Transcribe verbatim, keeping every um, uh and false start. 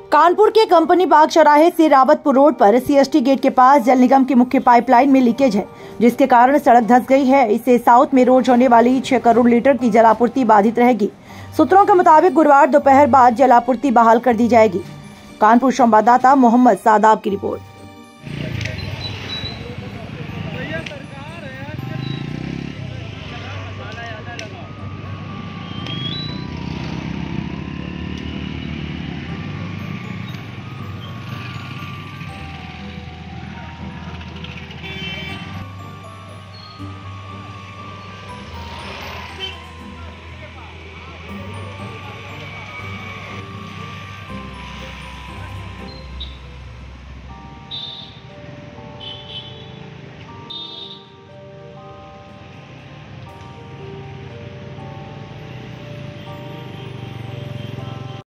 कानपुर के कंपनी बाग चौराहे से रावतपुर रोड पर सीएसटी गेट के पास जल निगम की मुख्य पाइपलाइन में लीकेज है, जिसके कारण सड़क धंस गई है। इससे साउथ में रोज होने वाली छह करोड़ लीटर की जलापूर्ति बाधित रहेगी। सूत्रों के मुताबिक गुरुवार दोपहर बाद जलापूर्ति बहाल कर दी जाएगी। कानपुर संवाददाता मोहम्मद सादाब की रिपोर्ट।